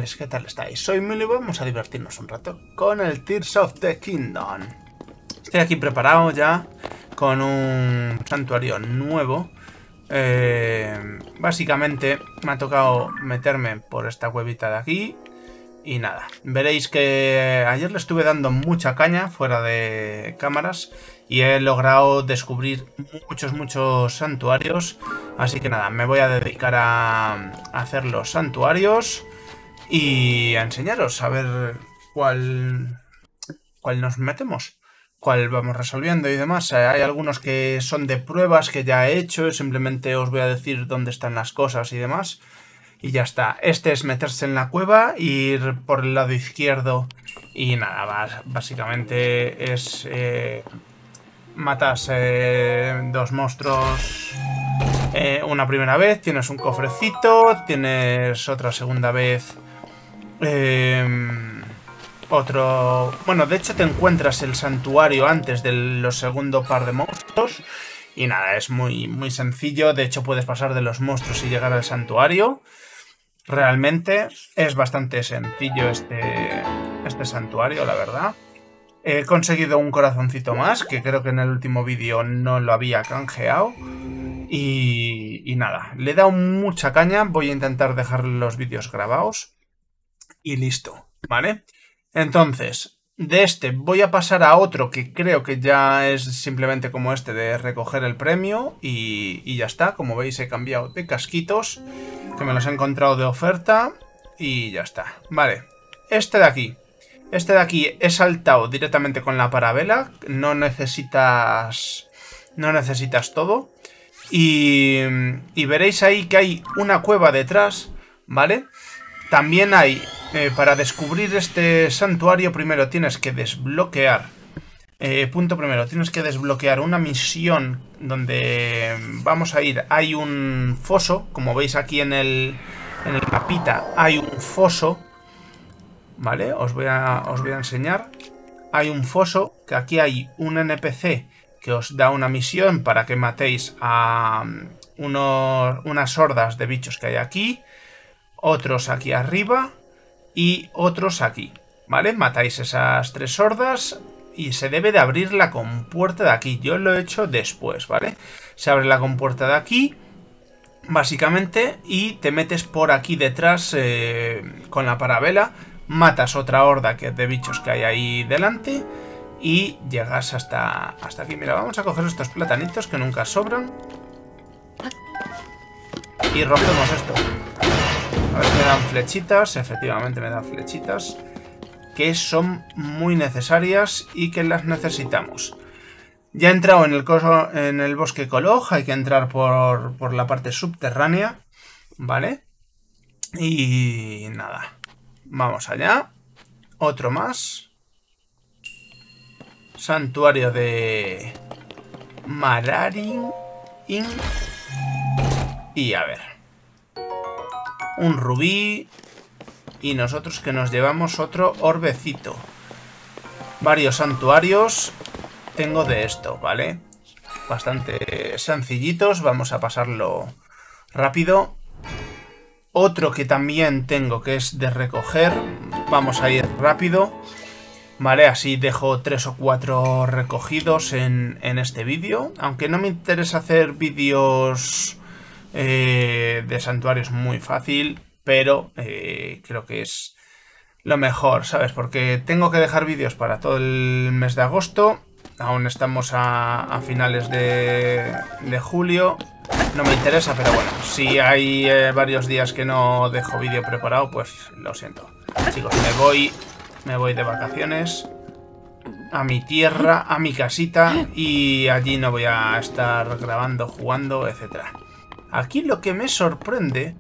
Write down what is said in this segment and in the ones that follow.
¿Qué tal estáis? Soy Milo y vamos a divertirnos un rato con el Tears of the Kingdom. Estoy aquí preparado ya con un santuario nuevo. Básicamente me ha tocado meterme por esta cuevita de aquí. Y nada, veréis que ayer le estuve dando mucha caña fuera de cámaras y he logrado descubrir muchos santuarios. Así que nada, me voy a dedicar a hacer los santuarios y a enseñaros a ver cuál nos metemos, cuál vamos resolviendo y demás. Hay algunos que son de pruebas que ya he hecho, simplemente os voy a decir dónde están las cosas y demás. Y ya está. Este es meterse en la cueva, ir por el lado izquierdo y nada, básicamente es... matas dos monstruos una primera vez, tienes un cofrecito, tienes otra segunda vez otro... Bueno, de hecho te encuentras el santuario antes de los segundo par de monstruos. Y nada, es muy sencillo. De hecho puedes pasar de los monstruos y llegar al santuario. Realmente es bastante sencillo este santuario, la verdad. He conseguido un corazoncito más, que creo que en el último vídeo no lo había canjeado. Y nada, le he dado mucha caña. Voy a intentar dejar los vídeos grabados. Y listo, ¿vale? Entonces, de este voy a pasar a otro que creo que ya es simplemente como este de recoger el premio. Y ya está, como veis he cambiado de casquitos, que me los he encontrado de oferta. Y ya está, vale. Este de aquí he saltado directamente con la parabela. No necesitas todo. Y veréis ahí que hay una cueva detrás, ¿vale? También hay, para descubrir este santuario, primero tienes que desbloquear, punto primero, tienes que desbloquear una misión donde vamos a ir. Hay un foso, como veis aquí en el mapita, hay un foso, ¿vale? Os voy a enseñar. Hay un foso, que aquí hay un NPC que os da una misión para que matéis a unas hordas de bichos que hay aquí. Otros aquí arriba y otros aquí, ¿vale? Matáis esas tres hordas y se debe de abrir la compuerta de aquí. Yo lo he hecho después, ¿vale? Se abre la compuerta de aquí, básicamente, y te metes por aquí detrás con la parabela. Matas otra horda de bichos que hay ahí delante y llegas hasta aquí. Mira, vamos a coger estos platanitos que nunca sobran y rompemos esto. A ver si me dan flechitas. Efectivamente me dan flechitas, que son muy necesarias y que las necesitamos. Ya he entrado en el bosque Koloj. Hay que entrar por la parte subterránea, ¿vale? Y nada, vamos allá. Otro más. Santuario de Mararin. Y a ver, un rubí. Y nosotros que nos llevamos otro orbecito. Varios santuarios tengo de esto, ¿vale? Bastante sencillitos. Vamos a pasarlo rápido. Otro que también tengo, que es de recoger. Vamos a ir rápido, ¿vale? Así dejo 3 o 4 recogidos en este vídeo. Aunque no me interesa hacer vídeos de santuarios muy fácil, pero creo que es lo mejor, ¿sabes? Porque tengo que dejar vídeos para todo el mes de agosto. Aún estamos a finales de julio. No me interesa, pero bueno, si hay varios días que no dejo vídeo preparado, pues lo siento. Chicos, me voy de vacaciones a mi tierra, a mi casita, y allí no voy a estar grabando, jugando, etcétera. Aquí lo que me sorprende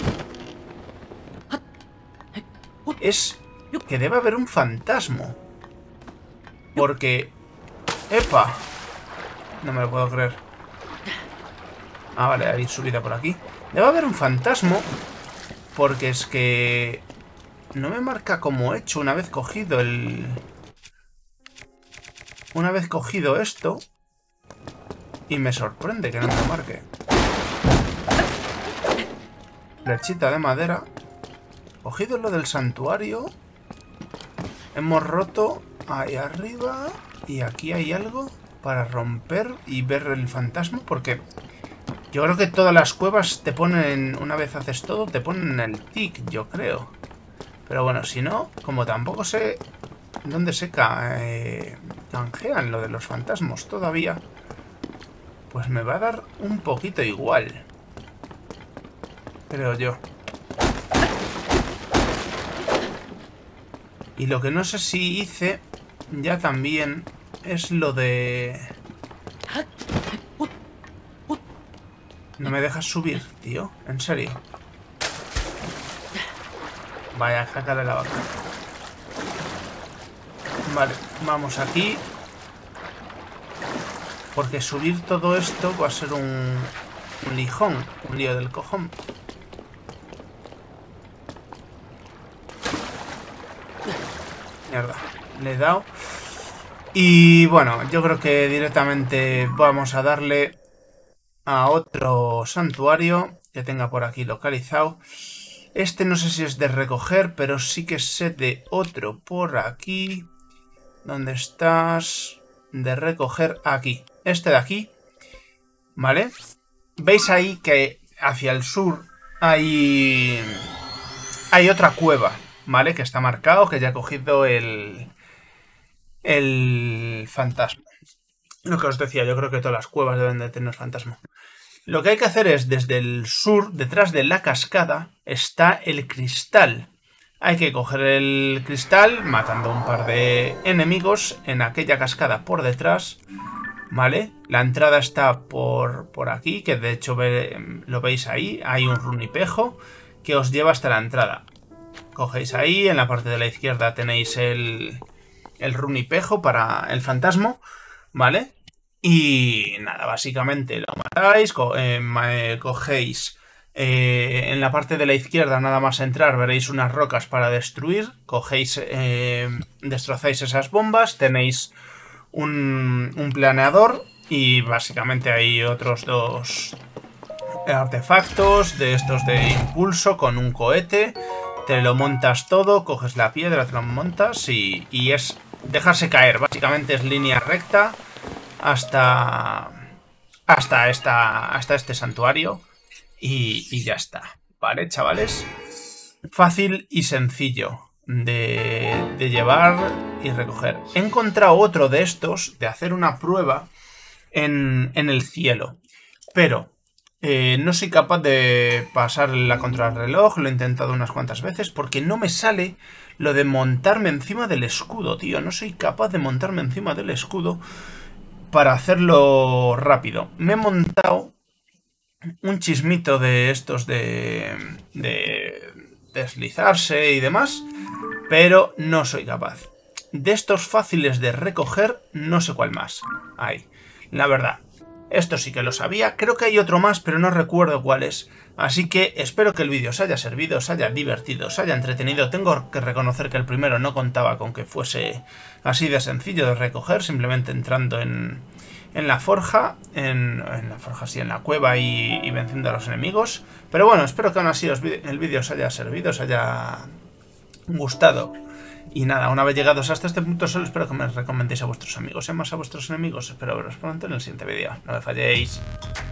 es que debe haber un fantasma. Porque... ¡Epa! No me lo puedo creer. Ah, vale, hay subida por aquí. Debe haber un fantasma, porque es que... no me marca como he hecho una vez cogido el... Una vez cogido esto. Y me sorprende que no me marque. Flechita de madera. Cogido lo del santuario. Hemos roto ahí arriba. Y aquí hay algo para romper y ver el fantasma. Porque yo creo que todas las cuevas te ponen, una vez haces todo, te ponen el tic, yo creo. Pero bueno, si no, como tampoco sé dónde se canjean lo de los fantasmas todavía, pues me va a dar un poquito igual. Creo yo. Y lo que no sé si hice ya también es lo de... No me dejas subir, tío. En serio. Vaya, jaca de la vaca. Vale, vamos aquí. Porque subir todo esto va a ser un lijón. Un lío del cojón. Mierda, le he dado. Y bueno, yo creo que directamente vamos a darle a otro santuario que tenga por aquí localizado. Este no sé si es de recoger, pero sí que sé de otro por aquí. ¿Dónde estás? De recoger aquí. Este de aquí. ¿Vale? ¿Veis ahí que hacia el sur hay otra cueva? ¿Vale? Que está marcado, que ya ha cogido el fantasma. Lo que os decía, yo creo que todas las cuevas deben de tener fantasma. Lo que hay que hacer es, desde el sur, detrás de la cascada, está el cristal. Hay que coger el cristal, matando un par de enemigos en aquella cascada por detrás. ¿Vale? La entrada está por aquí, que de hecho lo veis ahí. Hay un runipejo que os lleva hasta la entrada. Cogéis ahí, en la parte de la izquierda tenéis el runipejo para el fantasma, ¿vale? Y nada, básicamente lo matáis, cogéis en la parte de la izquierda, nada más entrar, veréis unas rocas para destruir, cogéis, destrozáis esas bombas, tenéis un planeador y básicamente hay otros dos artefactos de estos de impulso con un cohete. Te lo montas todo, coges la piedra, te lo montas y es dejarse caer. Básicamente es línea recta hasta este santuario y ya está. ¿Vale, chavales? Fácil y sencillo de llevar y recoger. He encontrado otro de estos, de hacer una prueba en el cielo. Pero... no soy capaz de pasar la contrarreloj, lo he intentado unas cuantas veces porque no me sale lo de montarme encima del escudo, tío. No soy capaz de montarme encima del escudo para hacerlo rápido. Me he montado un chismito de estos de deslizarse y demás, pero no soy capaz. De estos fáciles de recoger, no sé cuál más hay, la verdad. Esto sí que lo sabía, creo que hay otro más, pero no recuerdo cuál es. Así que espero que el vídeo os haya servido, os haya divertido, os haya entretenido. Tengo que reconocer que el primero no contaba con que fuese así de sencillo de recoger, simplemente entrando en la forja, en la cueva y venciendo a los enemigos. Pero bueno, espero que aún así el vídeo os haya servido, os haya gustado. Y nada, una vez llegados hasta este punto solo espero que me recomendéis a vuestros amigos, más a vuestros enemigos. Espero veros pronto en el siguiente vídeo. No me falléis.